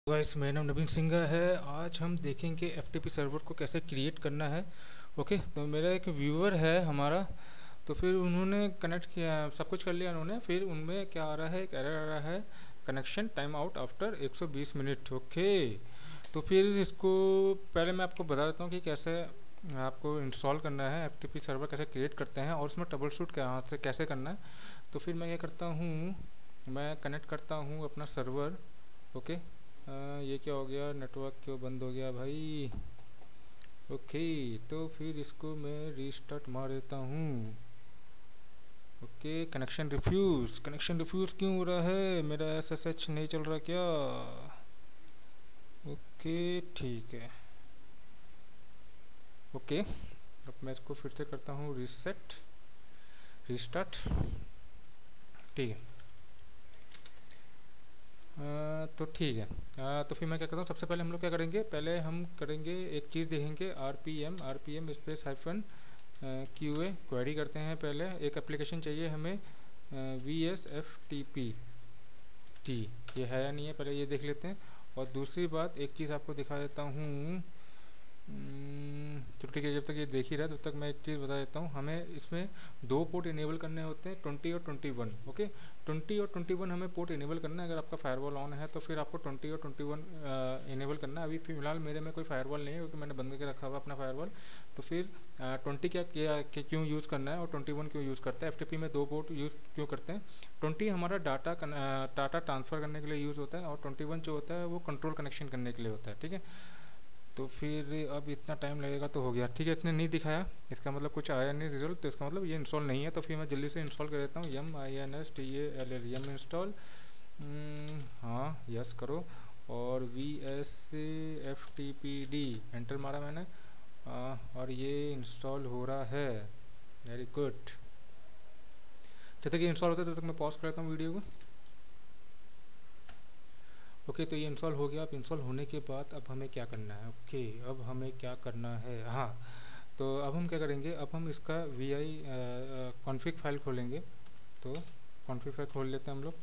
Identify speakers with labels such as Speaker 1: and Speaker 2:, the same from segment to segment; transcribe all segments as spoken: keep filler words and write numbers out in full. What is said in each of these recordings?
Speaker 1: Guys, मेरा नाम नवीन सिंह है। आज हम देखेंगे एफटीपी सर्वर को कैसे क्रिएट करना है। ओके, तो मेरा एक व्यूअर है हमारा, तो फिर उन्होंने कनेक्ट किया, सब कुछ कर लिया उन्होंने। फिर उनमें क्या आ रहा है, एक एरर आ रहा है, कनेक्शन टाइम आउट आफ्टर एक सौ बीस मिनट। ओके, तो फिर इसको पहले मैं आपको बता देता हूँ कि कैसे आपको इंस्टॉल करना है, एफटीपी सर्वर कैसे क्रिएट करते हैं और उसमें ट्रबल शूट कहाँ से कैसे करना है। तो फिर मैं क्या करता हूँ, मैं कनेक्ट करता हूँ अपना सर्वर। ओके, आ, ये क्या हो गया, नेटवर्क क्यों बंद हो गया भाई। ओके, तो फिर इसको मैं रीस्टार्ट मार देता हूँ। Okay, connection refuse, connection refuse क्यों हो रहा है, मेरा एसएसएच नहीं चल रहा क्या। ओके ठीक है। ओके, अब मैं इसको फिर से करता हूँ रीसेट, रीस्टार्ट। ठीक है, आ, तो ठीक है। आ, तो फिर मैं क्या करता हूँ, सबसे पहले हम लोग क्या करेंगे, पहले हम करेंगे एक चीज़ देखेंगे, R P M R P M space hyphen Q A query करते हैं। पहले एक एप्लीकेशन चाहिए हमें, V S F T P T, ये है या नहीं है पहले ये देख लेते हैं। और दूसरी बात, एक चीज़ आपको दिखा देता हूँ, तो ठीक है, जब तक ये देख ही रहा है तब तक मैं एक चीज़ बता देता हूँ। हमें इसमें दो पोर्ट इनेबल करने होते हैं, ट्वेंटी और ट्वेंटी वन। ओके, ट्वेंटी और ट्वेंटी वन हमें पोर्ट इनेबल करना है। अगर आपका फायरवॉल ऑन है तो फिर आपको ट्वेंटी और ट्वेंटी वन इनेबल करना है। अभी फिलहाल मेरे में कोई फायरवॉल नहीं है क्योंकि मैंने बंद करके रखा हुआ अपना फायरवॉल। तो फिर ट्वेंटी क्या, क्या क्यों यूज़ करना है और ट्वेंटी वन क्यों यूज़ करता है, एफ टी पी में दो पोर्ट यूज़ क्यों करते हैं। ट्वेंटी हमारा डाटा डाटा ट्रांसफ़र करने के लिए यूज़ होता है और ट्वेंटी वन जो होता है वो कंट्रोल कनेक्शन करने के लिए होता है। ठीक है, तो फिर अब इतना टाइम लगेगा तो हो गया। ठीक है, इसने नहीं दिखाया, इसका मतलब कुछ आया नहीं रिजल्ट, तो इसका मतलब ये इंस्टॉल नहीं है। तो फिर मैं जल्दी से इंस्टॉल कर देता हूँ, yum I N S T A L L yum install. हाँ यस करो, और V S F T P D enter मारा मैंने, आ, और ये इंस्टॉल हो रहा है। Very good. जब तक ये इंस्टॉल होता है तब तक मैं पॉज कर लेता हूँ वीडियो को। ओके, तो ये इंस्टॉल हो गया। अब इंस्टॉल होने के बाद अब हमें क्या करना है, ओके अब हमें क्या करना है, हाँ तो अब हम क्या करेंगे, अब हम इसका वी आई कॉन्फ़िग फाइल खोलेंगे। तो कॉन्फ़िग फाइल खोल लेते हैं हम लोग।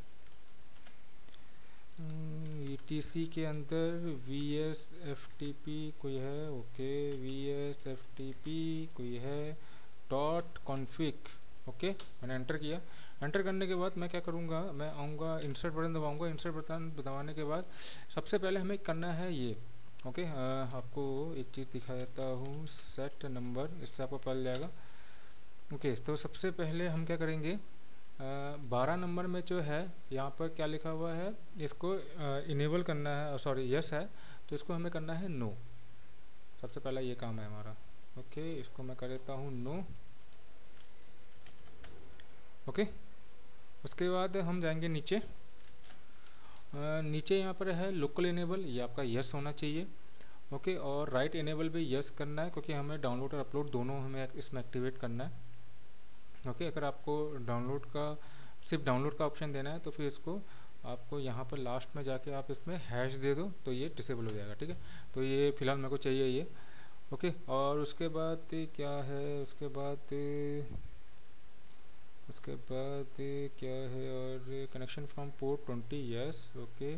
Speaker 1: ई टी सी के अंदर V S F T P कोई है, okay V S F T P कोई है, डॉट कॉन्फ़िग। ओके, मैंने एंटर किया। एंटर करने के बाद मैं क्या करूँगा, मैं आऊँगा इंसर्ट बटन दबाऊँगा। इंसर्ट बटन दबाने के बाद सबसे पहले हमें करना है ये, ओके आ, आपको एक चीज़ दिखा देता हूँ, सेट नंबर, इससे आपको पता जाएगा। ओके, तो सबसे पहले हम क्या करेंगे, बारह नंबर में जो है यहाँ पर क्या लिखा हुआ है, इसको इनेबल करना है, सॉरी यस है, तो इसको हमें करना है नो। सबसे पहला ये काम है हमारा। ओके, इसको मैं कर देता हूँ नो। ओके, उसके बाद हम जाएंगे नीचे। आ, नीचे यहाँ पर है लोकल इनेबल, ये आपका यस होना चाहिए। ओके, और राइट इनेबल भी यस करना है क्योंकि हमें डाउनलोड और अपलोड दोनों हमें इसमें एक्टिवेट करना है। ओके, अगर आपको डाउनलोड का, सिर्फ डाउनलोड का ऑप्शन देना है तो फिर इसको आपको यहाँ पर लास्ट में जाके आप इसमें हैश दे दो तो ये डिसेबल हो जाएगा। ठीक है, तो ये फ़िलहाल मेरे को चाहिए ये। ओके, और उसके बाद क्या है, उसके बाद उसके बाद क्या है, और connection from port twenty yes. Okay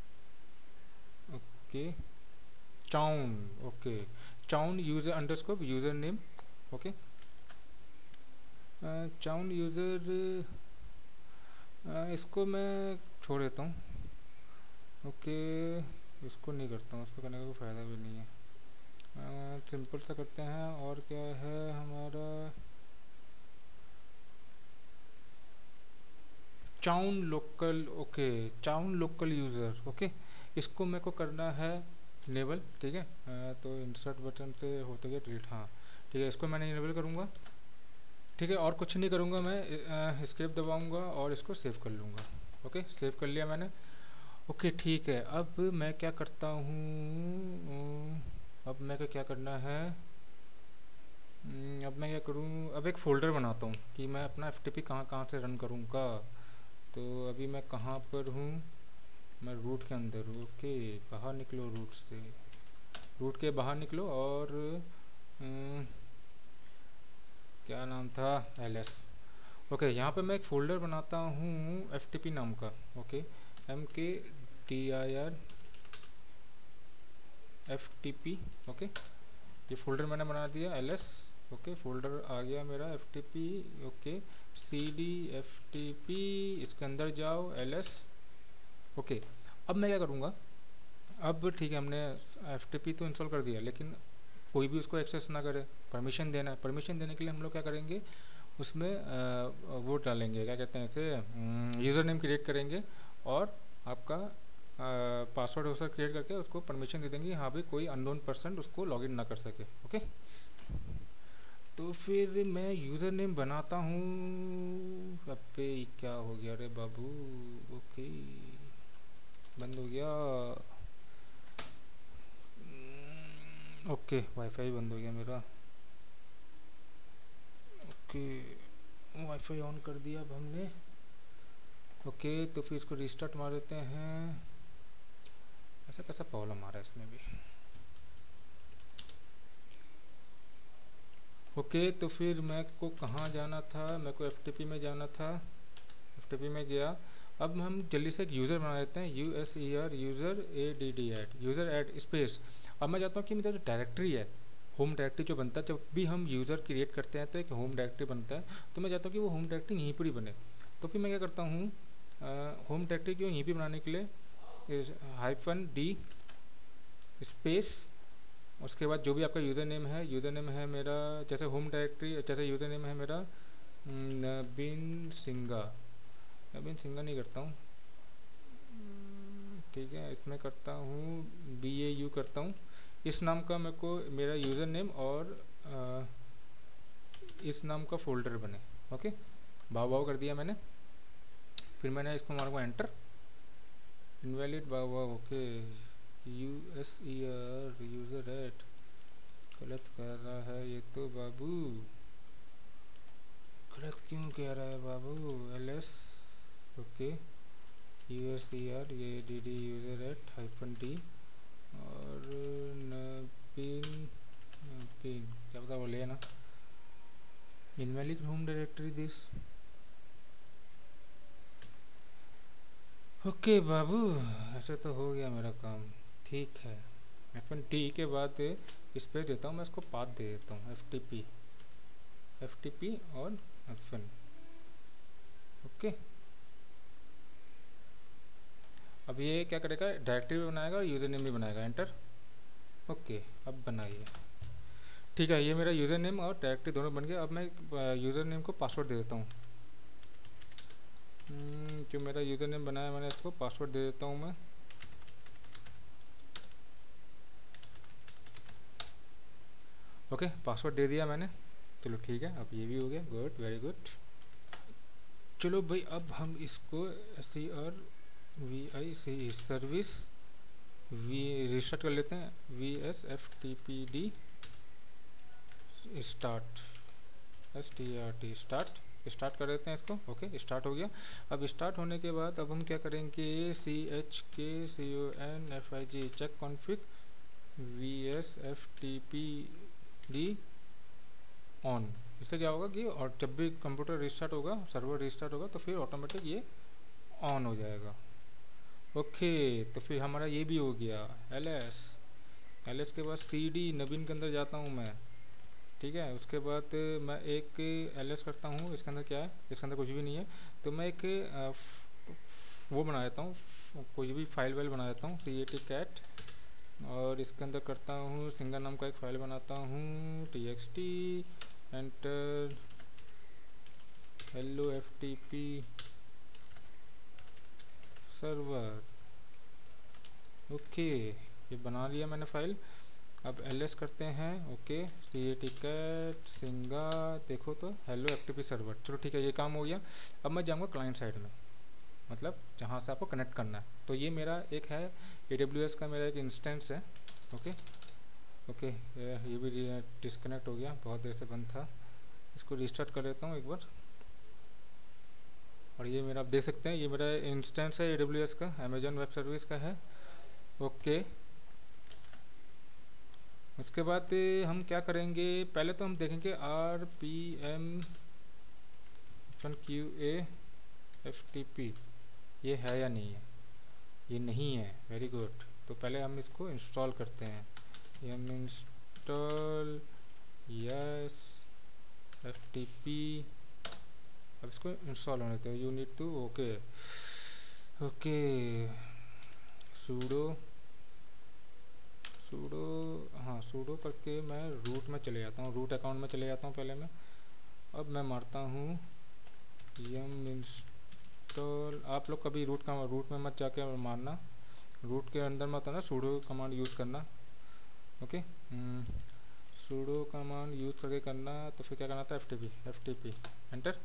Speaker 1: okay, chown, okay chown user underscore user name. Okay, chown user, इसको मैं छोड़ देता हूँ। ओके, इसको नहीं करता हूँ, इसको करने का कोई फ़ायदा भी नहीं है। सिंपल सा करते हैं। और क्या है हमारा, chown local, okay chown local user. Okay, इसको मेरे को करना है इनेबल। ठीक है, आ, तो इंसर्ट बटन से होते गया डिलीट, हाँ ठीक है, इसको मैंने इनेबल करूँगा। ठीक है, और कुछ नहीं करूँगा, मैं स्केप दबाऊँगा और इसको सेव कर लूँगा। ओके, सेव कर लिया मैंने। ओके ठीक है, अब मैं क्या करता हूँ, अब मैं क्या करना है, अब मैं क्या करूँ, अब एक फ़ोल्डर बनाता हूँ कि मैं अपना एफ टी पी कहाँ कहाँ से रन करूँगा। तो अभी मैं कहाँ पर हूँ, मैं रूट के अंदर हूँ। ओके, बाहर निकलो रूट से, रूट के बाहर निकलो, और आ, क्या नाम था, एल एस। ओके, यहाँ पे मैं एक फ़ोल्डर बनाता हूँ एफ टी पी नाम का। Okay, M K T I R F T P. Okay, ये फोल्डर मैंने बना दिया एल एस। ओके, फोल्डर आ गया मेरा F T P. Okay, C D F T P, इसके अंदर जाओ एल एस। ओके, अब मैं क्या करूँगा, अब ठीक है हमने एफ टी पी तो इंस्टॉल कर दिया, लेकिन कोई भी उसको एक्सेस ना करे, परमिशन देना है। परमिशन देने के लिए हम लोग क्या करेंगे, उसमें आ, वो डालेंगे, क्या कहते हैं इसे, यूज़र नेम क्रिएट करेंगे और आपका पासवर्ड वसवर्ड क्रिएट करके उसको परमिशन दे देंगे, हाँ भाई कोई अननोन पर्सन उसको लॉगिन ना कर सके। ओके, तो फिर मैं यूज़र नेम बनाता हूँ। अबे क्या हो गया रे बाबू। ओके, बंद हो गया। ओके, वाईफाई बंद हो गया मेरा। ओके, वाईफाई ऑन कर दिया अब हमने। ओके, तो फिर इसको रिस्टार्ट मार देते हैं। ऐसा कैसा प्रॉब्लम आ रहा है इसमें भी। ओके, तो फिर मैं को कहाँ जाना था, मेरे को एफ टी पी में जाना था। एफ टी पी में गया। अब हम जल्दी से एक यूज़र बना देते हैं, U S E R, user A D D add, user add space. अब मैं चाहता हूँ कि मेरा जो डायरेक्टरी है, होम डायरेक्टरी जो बनता है, जब भी हम यूज़र क्रिएट करते हैं तो एक होम डायरेक्टरी बनता है, तो मैं चाहता हूँ कि वो होम डायरेक्टरी यहीं पर ही बने। तो फिर मैं क्या करता हूँ, होम डायरेक्टरी को यहीं पर बनाने के लिए हाइफन डी स्पेस, उसके बाद जो भी आपका यूज़र नेम है, यूज़र नेम है मेरा, जैसे होम डायरेक्टरी, जैसे यूज़र नेम है मेरा नवीन सिंगा। नवीन सिंगा नहीं करता हूँ, ठीक है, इसमें करता हूँ बी ए यू करता हूँ। इस नाम का मेरे को मेरा यूज़र नेम और आ, इस नाम का फोल्डर बने। ओके, बाव बाव कर दिया मैंने। फिर मैंने इसको मारूंगा एंटर। इनवैलिड बाव बाव। Okay, U S E R user add, गलत कर रहा है ये तो बाबू, गलत क्यों कह रहा है बाबू। L S, okay, U S E R, ये D D user add hyphen D और नवीन नवीन क्या पता बोले ना, invalid home directory this. Okay बाबू, ऐसे तो हो गया मेरा काम, ठीक है। हाइफन डी के बाद इस पे देता हूँ मैं, इसको पाथ दे देता हूँ F T P, F T P और हाइफन। ओके, अब ये क्या करेगा, डायरेक्टरी भी बनाएगा और यूज़र नेम भी बनाएगा। एंटर। ओके, अब बनाइए। ठीक है, ये मेरा यूज़र नेम और डायरेक्टरी दोनों बन गया। अब मैं यूज़र नेम को पासवर्ड दे देता हूँ। जो मेरा यूज़र नेम बनाया मैंने, इसको पासवर्ड दे देता हूँ मैं। ओके, पासवर्ड दे दिया मैंने। चलो ठीक है, अब ये भी हो गया। Good, very good. चलो भाई, अब हम इसको S C R V I C service V restart कर लेते हैं। V S F T P D start, S T R T start, start कर देते हैं इसको। ओके, स्टार्ट हो गया। अब स्टार्ट होने के बाद अब हम क्या करेंगे, C H K C O N F I G check config V S F T P D on. इससे क्या होगा कि और जब भी कंप्यूटर रिस्टार्ट होगा, सर्वर रिस्टार्ट होगा, तो फिर ऑटोमेटिक ये ऑन हो जाएगा। ओके, तो फिर हमारा ये भी हो गया। एल एस, एल एस के बाद सी डी नवीन के अंदर जाता हूँ मैं, ठीक है। उसके बाद मैं एक एल एस करता हूँ, इसके अंदर क्या है, इसके अंदर कुछ भी नहीं है, तो मैं एक आ, वो बना देता हूँ, कोई भी फाइल वाइल बना देता हूँ, सी ए टी कैट, और इसके अंदर करता हूँ सिंगल नाम का एक फाइल बनाता हूँ, T X T, enter, hello F T P server. Okay, ये बना लिया मैंने फाइल। अब एल एस करते हैं। Okay, C A T cat सिंगा, देखो तो hello F T P server. चलो ठीक है, ये काम हो गया। अब मैं जाऊँगा क्लाइंट साइड में, मतलब जहाँ से आपको कनेक्ट करना है। तो ये मेरा एक है ए डब्ल्यू एस का मेरा एक इंस्टेंस है। ओके ओके, ये भी डिस्कनेक्ट हो गया, बहुत देर से बंद था। इसको रिस्टार्ट कर लेता हूँ एक बार। और ये मेरा आप देख सकते हैं, ये मेरा इंस्टेंस है ए डब्ल्यू एस का, अमेजॉन वेब सर्विस का है। ओके, उसके बाद हम क्या करेंगे, पहले तो हम देखेंगे R P M Q A F T P ये है या नहीं है। ये नहीं है, वेरी गुड। तो पहले हम इसको इंस्टॉल करते हैं। yum install yes F T P। अब इसको इंस्टॉल होने दो, you need to okay okay sudo sudo हाँ सूडो करके मैं रूट में चले जाता हूँ, रूट अकाउंट में चले जाता हूँ पहले मैं। अब मैं मारता हूँ यम इंस्टॉल। आप लोग कभी रूट का रूट में मत जाके मारना, रूट के अंदर मत आना, सूडो कमांड यूज़ करना। ओके सूडो कमांड यूज़ करके करना। तो फिर क्या करना था, F T P F T P enter.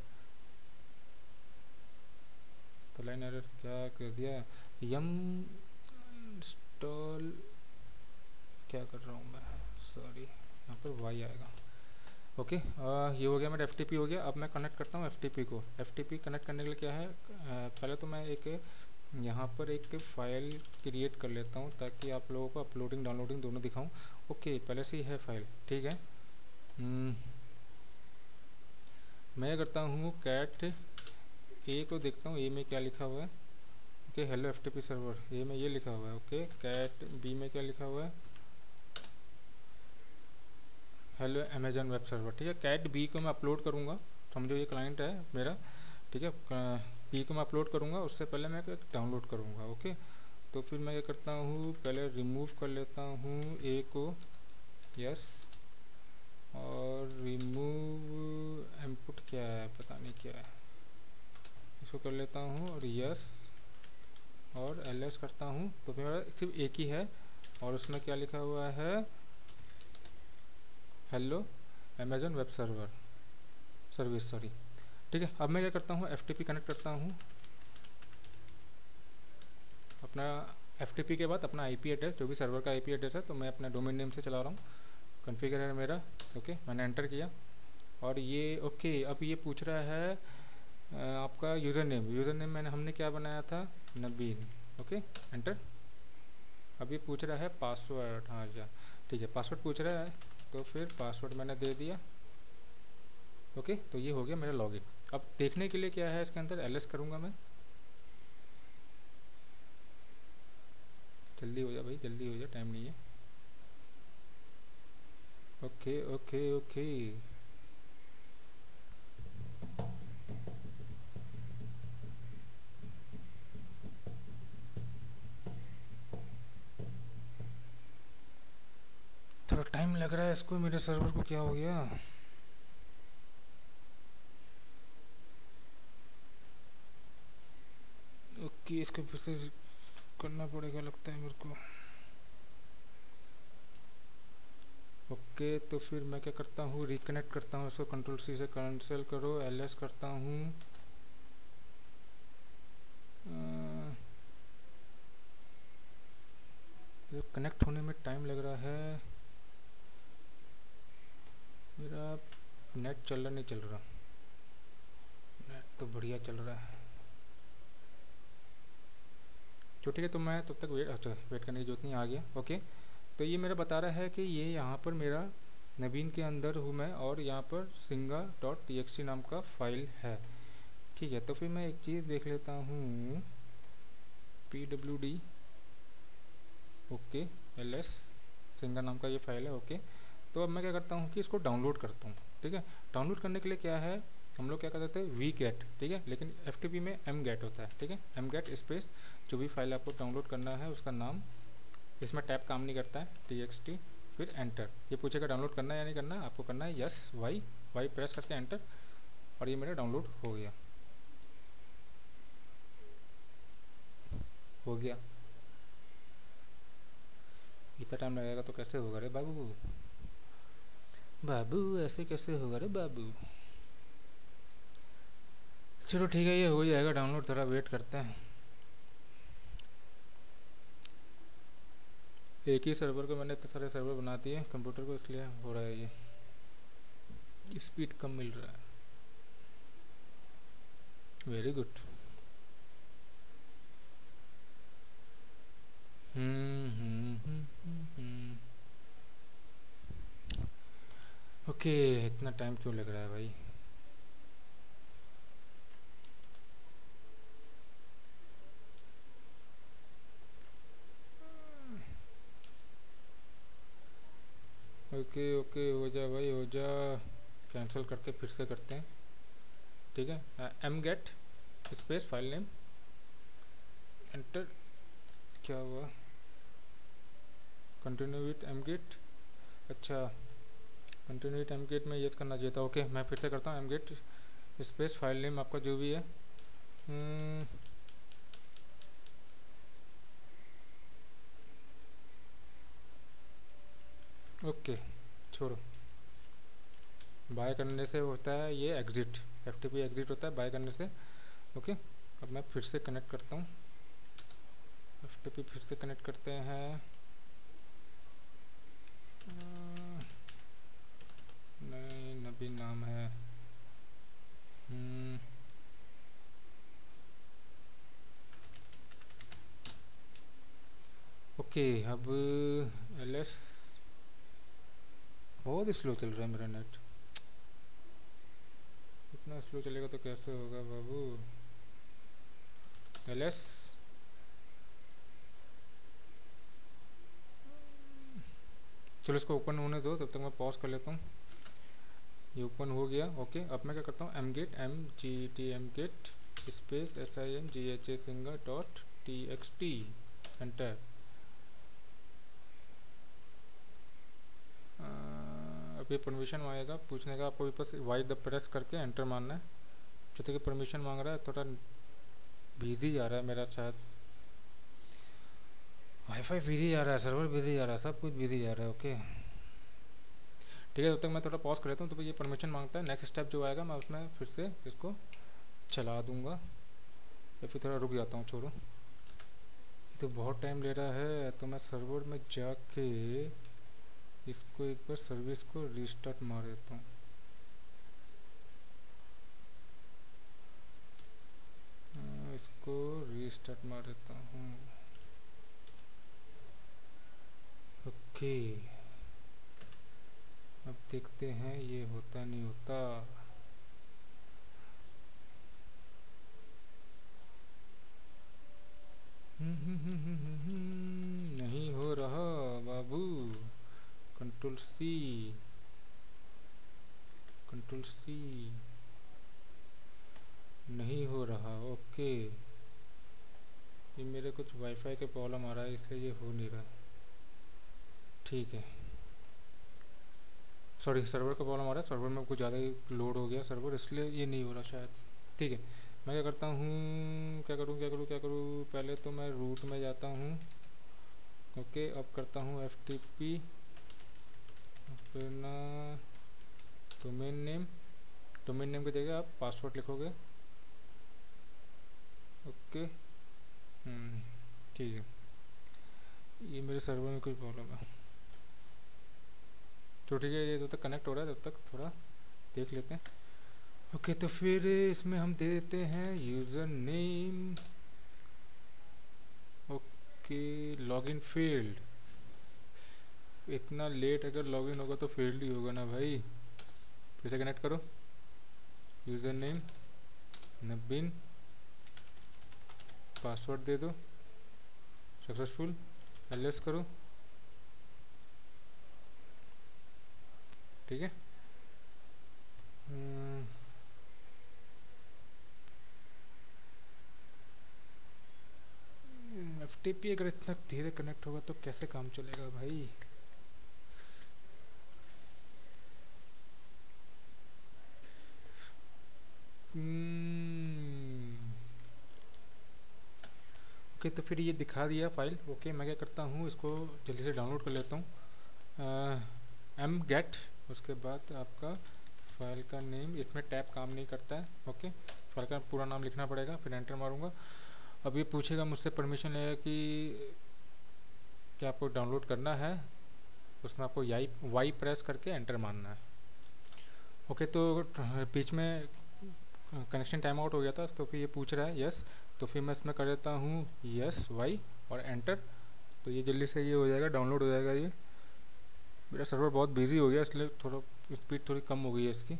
Speaker 1: तो लाइन एरर क्या कर दिया, यम इंस्टॉल क्या कर रहा हूँ मैं, सॉरी यहाँ पर वाई आएगा। ओके आ, ये हो गया मेरा एफ टी पी हो गया। अब मैं कनेक्ट करता हूँ एफ टी पी को। एफ टी पी कनेक्ट करने के लिए क्या है, आ, पहले तो मैं एक यहाँ पर एक फ़ाइल क्रिएट कर लेता हूँ ताकि आप लोगों को अपलोडिंग डाउनलोडिंग दोनों दिखाऊँ। ओके पहले से ही है फाइल, ठीक है। मैं करता हूँ कैट ए को देखता हूँ, ए में क्या लिखा हुआ है। Okay hello F T P server, A में ये लिखा हुआ है। ओके कैट बी में क्या लिखा हुआ है, हेलो अमेजन वेब सर्वर, ठीक है। कैट बी को मैं अपलोड करूँगा, समझो ये क्लाइंट है मेरा, ठीक है। बी को मैं अपलोड करूँगा, उससे पहले मैं डाउनलोड करूँगा। ओके तो फिर मैं क्या करता हूँ, पहले रिमूव कर लेता हूँ ए को, यस, और रिमूव इनपुट क्या है पता नहीं क्या है, इसको कर लेता हूँ और यस और एल एस करता हूँ। तो फिर मेरा सिर्फ एक ही है और उसमें क्या लिखा हुआ है, hello Amazon web server service, sorry, ठीक है। अब मैं क्या करता हूँ, एफ टी पी कनेक्ट करता हूँ अपना। एफ टी पी के बाद अपना आई पी एड्रेस, जो भी सर्वर का आई पी एड्रेस है, तो मैं अपना डोमेन नेम से चला रहा हूँ, कॉन्फ़िगर है मेरा। ओके मैंने एंटर किया और ये ओके अब ये पूछ रहा है आपका यूज़र नेम। यूज़र नेम मैंने हमने क्या बनाया था, नबीन। Okay enter. अब ये पूछ रहा है पासवर्ड, हाँ जा ठीक है, पासवर्ड पूछ रहा है, तो फिर पासवर्ड मैंने दे दिया। ओके तो ये हो गया मेरा लॉगिन। अब देखने के लिए क्या है इसके अंदर, एल एस करूँगा मैं, जल्दी हो जा भाई, जल्दी हो जा, टाइम नहीं है। ओके ओके ओके थोड़ा टाइम लग रहा है इसको, मेरे सर्वर को क्या हो गया। ओके इसको फिर से करना पड़ेगा लगता है मेरे को। ओके तो फिर मैं क्या करता हूँ, रिकनेक्ट करता हूँ इसको, कंट्रोल सी से कैंसिल करो, एल एस करता हूँ। ये कनेक्ट होने में टाइम लग रहा है, मेरा नेट चल रहा नहीं चल रहा, नेट तो बढ़िया चल रहा है। तो ठीक है तो मैं तब तक वेट, अच्छा वेट करने की जरूरत नहीं, आ गया। ओके तो ये मेरा बता रहा है कि ये यहाँ पर मेरा नवीन के अंदर हूँ मैं, और यहाँ पर सिंगा डॉट टी एक्स टी नाम का फाइल है, ठीक है। तो फिर मैं एक चीज़ देख लेता हूँ, P W D okay L S सिंगा नाम का ये फाइल है। ओके तो अब मैं क्या करता हूँ कि इसको डाउनलोड करता हूँ, ठीक है। डाउनलोड करने के लिए क्या है, हम लोग क्या कर देते हैं, वी गेट, ठीक है, लेकिन एफ टी पी में एम गेट होता है, ठीक है। एम गेट स्पेस जो भी फाइल आपको डाउनलोड करना है उसका नाम, इसमें टैब काम नहीं करता है, टी एक्स टी, फिर एंटर। ये पूछेगा डाउनलोड करना है या नहीं करना, आपको करना है यस, वाई वाई प्रेस करके एंटर, और ये मेरा डाउनलोड हो गया हो गया इतना टाइम लगेगा तो कैसे होगा रे बाबू, बाबू ऐसे कैसे होगा रे बाबू। चलो ठीक है ये हो जाएगा डाउनलोड, थोड़ा वेट करते हैं। एक ही सर्वर को मैंने इतने सारे सर्वर बना दिए कंप्यूटर को, इसलिए हो रहा है ये, स्पीड कम मिल रहा है। Very good. Hmm hmm hmm hmm okay इतना टाइम क्यों लग रहा है भाई। ओके ओके, हो जा भाई हो जा, कैंसिल करके फिर से करते हैं। ठीक है, M get space file name enter. क्या हुआ? Continue with M get. अच्छा, कंटिन्यू विथ एम गेट में यस करना चाहिए था। ओके, मैं फिर से करता हूँ, M get space file name आपका जो भी है। hmm, ओके छोड़ो, बाय करने से होता है ये एग्जिट, एफटीपी एग्जिट होता है बाय करने से। ओके, अब मैं फिर से कनेक्ट करता हूँ, एफटीपी फिर से कनेक्ट करते हैं। नहीं, नबी नाम है। हम्म ओके, अब एल एस बहुत स्लो चल रहा है मेरा नेट, इतना स्लो चलेगा तो कैसे होगा बाबू। एल एस चलो इसको ओपन होने दो, तब तक मैं पॉज कर लेता हूँ। ये ओपन हो गया। ओके, अब मैं क्या करता हूँ, M get M G T M get space S I N G H A singer dot T X T enter. अब ये परमिशन मांगेगा, पूछने का आपको ऊपर वाई द प्रेस करके एंटर मारना है। जैसे कि परमिशन मांग रहा है, थोड़ा बिजी जा रहा है मेरा, शायद वाईफाई बिजी जा रहा है, सर्वर बिजी जा रहा है, सब कुछ बिजी जा रहा है। ओके ठीक है, तब तक मैं थोड़ा पॉज कर लेता हूँ। तो ये परमिशन मांगता है, नेक्स्ट स्टेप जो आएगा मैं उसमें फिर से इसको चला दूंगा, या फिर थोड़ा रुक जाता हूँ। छोड़ो, ये तो बहुत टाइम ले रहा है, तो मैं सर्वर में जाके इसको एक बार सर्विस को रीस्टार्ट मार देता हूँ। इसको रीस्टार्ट मार देता हूँ। ओके, अब देखते हैं ये होता नहीं होता। नहीं हो रहा बाबू। कंट्रोल सी, कंट्रोल सी, नहीं हो रहा। ओके, ये मेरे कुछ वाईफाई के प्रॉब्लम आ रहा है, इसलिए ये हो नहीं रहा। ठीक है, सॉरी, सर्वर का प्रॉब्लम आ रहा है, सर्वर में कुछ ज़्यादा ही लोड हो गया सर्वर, इसलिए ये नहीं हो रहा शायद। ठीक है, मैं क्या करता हूँ, क्या करूँ क्या करूँ क्या करूँ, पहले तो मैं रूट में जाता हूँ। ओके, अब करता हूँ एफ टी पी अपना डोमेन नेम, डोमेन नेम की जगह आप पासवर्ड लिखोगे। ओके, ठीक है, ये मेरे सर्वर में कोई प्रॉब्लम है। तो ठीक है, ये जब तक कनेक्ट हो रहा है तब तक थोड़ा देख लेते हैं। ओके, तो फिर इसमें हम दे देते हैं user name. Okay, login field, इतना लेट अगर लॉगिन होगा तो फील्ड ही होगा ना भाई। फिर से कनेक्ट करो, यूज़र नेम नबीन, पासवर्ड दे दो, सक्सेसफुल, एल एस करो। ठीक है, एफ टी पी अगर इतना धीरे कनेक्ट होगा तो कैसे काम चलेगा भाई। ओके, तो फिर ये दिखा दिया फाइल। ओके, मैं क्या करता हूँ, इसको जल्दी से डाउनलोड कर लेता हूँ। एम गेट, उसके बाद आपका फाइल का नेम, इसमें टैब काम नहीं करता है। ओके, फाइल का पूरा नाम लिखना पड़ेगा, फिर एंटर मारूंगा। अब ये पूछेगा मुझसे, परमिशन लेगा कि क्या आपको डाउनलोड करना है, उसमें आपको याई वाई प्रेस करके एंटर मारना है। ओके, तो बीच में कनेक्शन टाइम आउट हो गया था, तो फिर ये पूछ रहा है यस, तो फिर मैं इसमें कर देता हूँ यस वाई और एंटर। तो ये जल्दी से ये हो जाएगा, डाउनलोड हो जाएगा। ये मेरा सर्वर बहुत बिजी हो गया, इसलिए थोड़ा स्पीड थोड़ी कम हो गई है इसकी।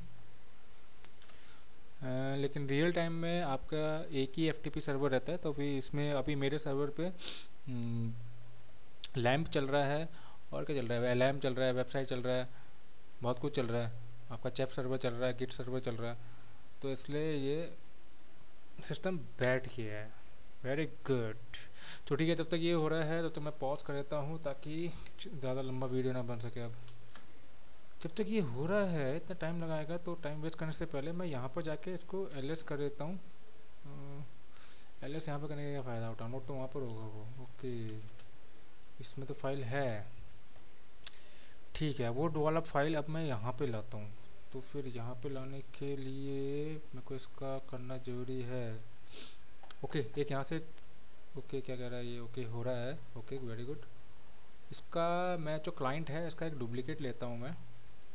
Speaker 1: आ, लेकिन रियल टाइम में आपका एक ही एफ टी पी सर्वर रहता है, तो फिर इसमें अभी मेरे सर्वर पे लैंप चल रहा है और क्या चल रहा है, एल एम चल रहा है, वेबसाइट चल रहा है, बहुत कुछ चल रहा है, आपका चैप सर्वर चल रहा है, गिट सर्वर चल रहा है, तो इसलिए ये सिस्टम बैठ गया है। Very good. तो ठीक है, जब तक ये हो रहा है तो, तो मैं पॉज कर देता हूँ ताकि ज़्यादा लंबा वीडियो ना बन सके। अब जब तक ये हो रहा है, इतना टाइम लगाएगा, तो टाइम वेस्ट करने से पहले मैं यहाँ पर जाके इसको एल एस कर देता हूँ। एल एस यहाँ पर करने का फ़ायदा, डाउनलोड तो वहाँ पर होगा वो। ओके, इसमें तो फाइल है, ठीक है। वो वाला फाइल अब मैं यहाँ पे लाता हूँ, तो फिर यहाँ पे लाने के लिए मेरे को इसका करना ज़रूरी है। ओके, एक यहाँ से, ओके क्या कह रहा है ये, ओके हो रहा है, ओके वेरी गुड। इसका मैं जो क्लाइंट है इसका एक डुप्लीकेट लेता हूँ मैं।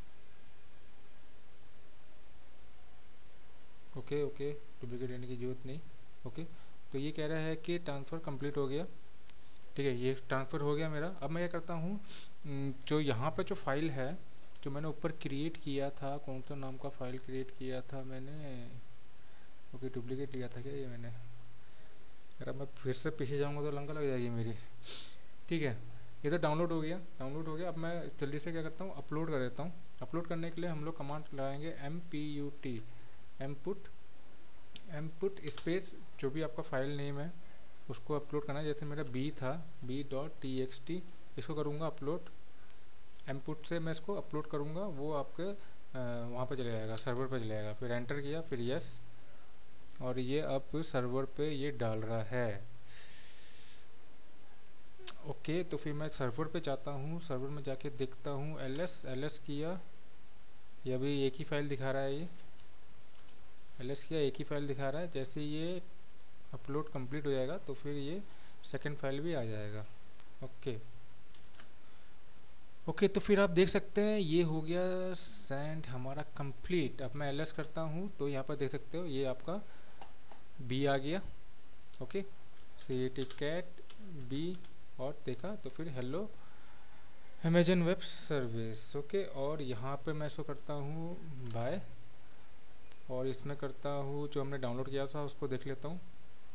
Speaker 1: ओके ओके, डुप्लीकेट लेने की ज़रूरत नहीं। ओके, तो ये कह रहा है कि ट्रांसफ़र कंप्लीट हो गया, ठीक है, ये ट्रांसफ़र हो गया मेरा। अब मैं क्या करता हूँ, जो यहाँ पे जो फाइल है जो मैंने ऊपर क्रिएट किया था, कौन सा नाम का फाइल क्रिएट किया था मैंने, ओके डुप्लीकेट लिया था क्या ये मैंने, अगर मैं फिर से पीछे जाऊँगा तो लंका लग जाएगी मेरी। ठीक है, ये तो डाउनलोड हो गया, डाउनलोड हो गया। अब मैं जल्दी से क्या करता हूँ, अपलोड कर देता हूँ। अपलोड करने के लिए हम लोग कमांड लगाएंगे M P U T, M put, M put space जो भी आपका फाइल नेम है उसको अपलोड करना है। जैसे मेरा बी था, B dot T X T, इसको करूँगा अपलोड। एम पुट से मैं इसको अपलोड करूँगा, वो आपके वहाँ पर चले जाएगा, सर्वर पर चले जाएगा। फिर एंटर किया, फिर यस, और ये अब सर्वर पे ये डाल रहा है। ओके, तो फिर मैं सर्वर पे जाता हूँ, सर्वर में जाके देखता हूँ, एल एस एल एस किया, ये अभी एक ही फाइल दिखा रहा है, ये एल एस किया एक ही फाइल दिखा रहा है। जैसे ये अपलोड कंप्लीट हो जाएगा तो फिर ये सेकंड फाइल भी आ जाएगा। ओके ओके, तो फिर आप देख सकते हैं ये हो गया सेंड हमारा कंप्लीट। अब मैं एल एस करता हूँ तो यहाँ पर देख सकते हो ये आपका बी आ गया। Okay, C T cat B, और देखा तो फिर hello Amazon web service. Okay, और यहाँ पे मैं इसको करता हूँ बाय, और इसमें करता हूँ जो हमने डाउनलोड किया था उसको देख लेता हूँ,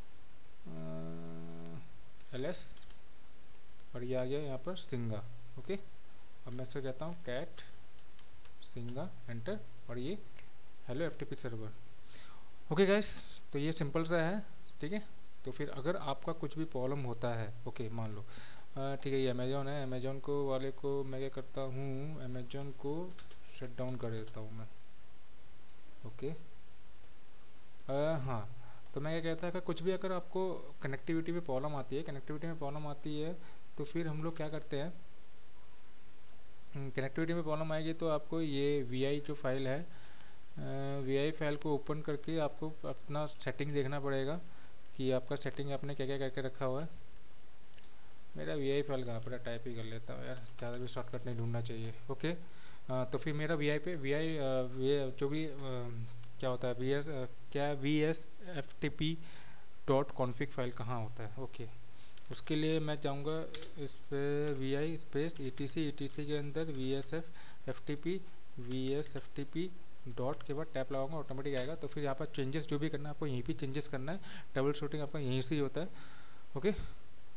Speaker 1: एल एस, और ये आ गया यहाँ पर सिंगा। ओके, अब मैं इसको कहता हूँ कैट सिंगा, एंटर, और ये hello F T P server. Okay guys, तो ये सिंपल सा है, ठीक है। तो फिर अगर आपका कुछ भी प्रॉब्लम होता है, ओके मान लो ठीक है ये अमेजोन है, अमेजोन को वाले को मैं क्या करता हूँ, अमेजोन को शट डाउन कर देता हूँ मैं। ओके आ, हाँ, तो मैं क्या कहता है, अगर कुछ भी अगर आपको कनेक्टिविटी में प्रॉब्लम आती है, कनेक्टिविटी में प्रॉब्लम आती है तो फिर हम लोग क्या करते हैं, कनेक्टिविटी में प्रॉब्लम आएगी तो आपको ये वी आई जो फाइल है, वी आई फाइल को ओपन करके आपको अपना सेटिंग देखना पड़ेगा कि आपका सेटिंग आपने क्या क्या करके रखा हुआ है। मेरा वी आई फाइल कहाँ पर, टाइप ही कर लेता हूँ यार, ज़्यादा भी शॉर्टकट नहीं ढूंढना चाहिए। ओके, आ, तो फिर मेरा वी आई पे वी आई जो भी आ, क्या होता है वी एस, क्या V S F T P dot config file कहाँ होता है। ओके, उसके लिए मैं जाऊँगा इस पर V I space E T C, E T C के अंदर V S F F T P, V S F T P dot के बाद टैप लगाऊंगा, ऑटोमेटिक आएगा। तो फिर यहाँ पर चेंजेस जो भी करना है आपको यहीं पे चेंजेस करना है, ट्रबल शूटिंग आपका यहीं से ही होता है। ओके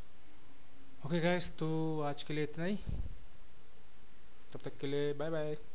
Speaker 1: ओके गाइस, तो आज के लिए इतना ही, तब तक के लिए बाय बाय।